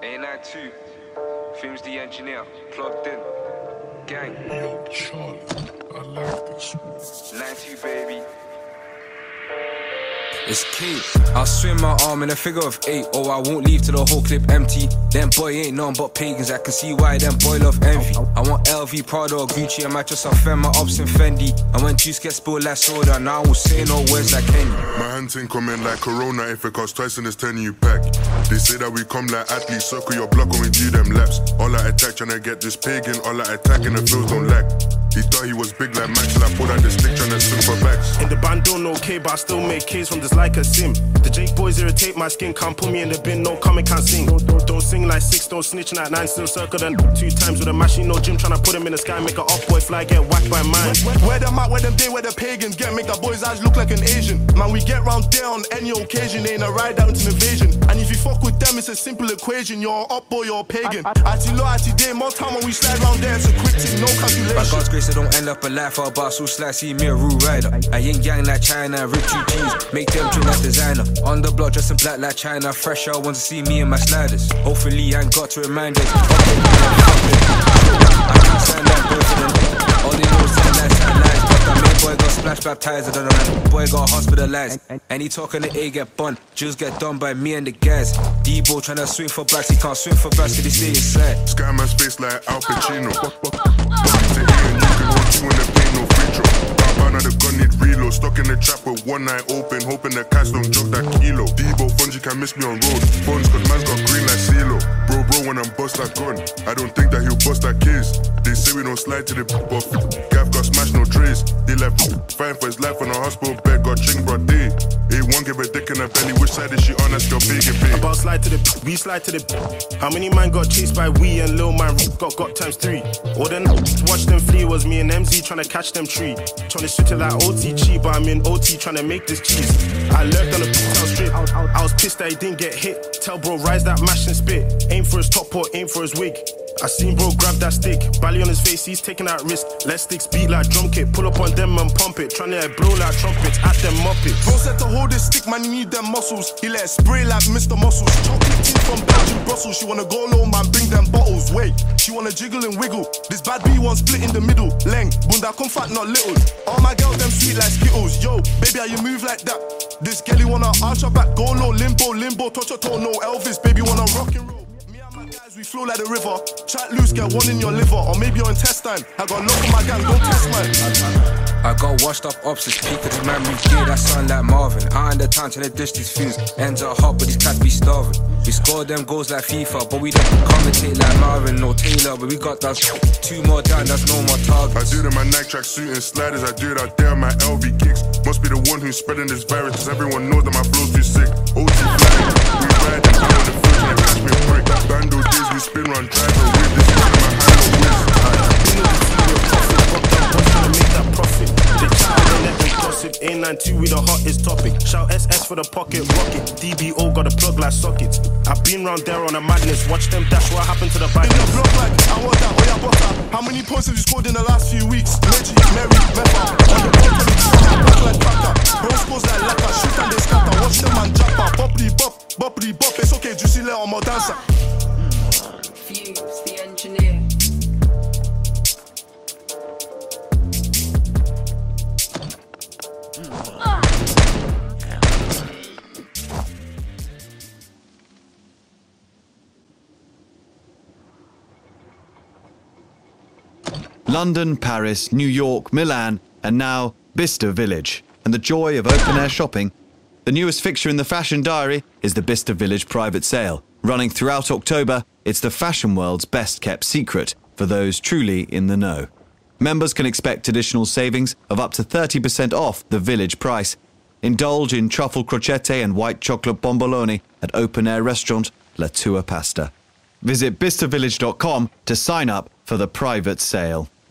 A92, Films the engineer, plugged in, gang. Yo, Charlie, I like this. 92, baby. It's key. I'll swing my arm in a figure of 8, or I won't leave till the whole clip empty. Them boy ain't none but pagans, I can see why them boy love envy. I want LV, Prada or Gucci, I might just offend my ops and Fendi. And when juice gets spilled like soda, now I will say no words like Kenny. My hands ain't coming like Corona, if it costs twice and it's turning you back. They say that we come like athletes, circle your block when we do them laps. All I attack tryna get this pagan, all I attack and the fields don't lack. He thought he was big like Max, till I pulled out the stick tryna swing for backs. In the band don't know K, but I still make K's from this like a sim. The Jake boys irritate my skin, can't put me in the bin, no comment, can't sing. Don't sing like 6, don't snitch like 9, still circle them 2 times with a machine, no gym, tryna put him in the sky, make a up boy fly, get whacked by mine. Where them at, where them day, where the pagans get, make the boys' eyes look like an Asian. Man, we get round there on any occasion, ain't a ride out, it's an invasion. And if you fuck with them, it's a simple equation, you're up boy, you're a pagan. Ati low, ati day, most time when we slide round there, it's a quick thing, no calculation. By God's grace, I don't end up alive for a boss who slice, see me a rude rider. I ain't gang like China, rip 2 G's, make them drink like designer. On the block, dressing black like China, fresh out, want to see me in my sliders. Hopefully, I ain't got to remind us. I can't stand that both of them. All they know is time lies. But the main boy got splash baptized, I don't know. Boy got hospitalized. And he talking the A get bun. Jules get done by me and the guys. Debo tryna swing for backs, he can't swing for backs, cause he stay inside. Skyman's face like Al Pacino. Say he ain't looking on 2 in the paint, no free throw. Now the gun need reload. Stuck in the trap with one eye open, hoping the cats don't joke that kilo. Debo funds, you can miss me on road. Funds, cause man's got green like CeeLo. Bro, when I'm bust that gun, I don't think that he'll bust that case. They say we don't slide to the buff. Gav got smashed, no trace. They left fighting for his life on a hospital bed, got ching broad day. A1 give a dick in her belly, which side is she on? That's your bacon pay. About slide to the we slide to the how many man got chased by we and Lil man got times 3. All then watch them flee was me and MZ trying to catch them tree. Trying to shoot it like OTG, but I'm in OT trying to make this cheese. I lurked on the town strip. I was pissed that he didn't get hit. Tell bro rise that mash and spit. Aim for his top or aim for his wig. I seen bro grab that stick, Bally on his face, he's taking that risk. Let sticks beat like drum kit, pull up on them and pump it. Tryna blow like trumpets, at them muppets. Bro said to hold this stick, man, you need them muscles. He let it spray like Mr. Muscles. Chocolate tea from Belgium, Brussels. She wanna go low, man, bring them bottles. Wait, she wanna jiggle and wiggle. This bad B one split in the middle. Leng, bunda come fat, not little. All my girls, them sweet like Skittles. Yo, baby, how you move like that? This girlie wanna arch her back, go low, limbo, touch her toe, no Elvis. Baby wanna rock and roll. We flow like the river, chat loose, get one in your liver, or maybe your intestine. I got lock on my gang, don't test mine. I got washed up ops, it's peak of the memory, yeah, that sound like Marvin. Out in the town trying to dish these things, ends are hot, but these cats be starving. We score them goals like FIFA, but we don't commentate like Marvin or Taylor, but we got that 2 more down, that's no more targets. I do it in my Nike track suit and sliders, I do it out there on my LV kicks. Must be the one who's spreading this virus, cause everyone knows that my flow's too sick. OT flying, we ride and down the field trying to catch me a break. Bando days, we spin round driving with this one in my hand on whiz. Make that profit. They chat and let them gossip. A92 with the hottest topic. Shout SS for the pocket rocket. DBO got a plug like sockets. I've been round there on a madness. Watch them dash. What happened to the back? In the block like I want that, Oya Butter. How many points have you scored in the last few weeks? Reggie, Mary, Mepha. On the ball, block like Kaka. Bro scores like Laka. Shoot and they scatter. Watch them man japper. Boppity bop. It's okay, juicy let on my dancer. Fuse the engineer. London, Paris, New York, Milan, and now Bicester Village. And the joy of open-air shopping. The newest fixture in the Fashion Diary is the Bicester Village private sale. Running throughout October, it's the fashion world's best-kept secret for those truly in the know. Members can expect additional savings of up to 30% off the Village price. Indulge in truffle crocchette and white chocolate bomboloni at open-air restaurant La Tua Pasta. Visit BicsterVillage.com to sign up for the private sale.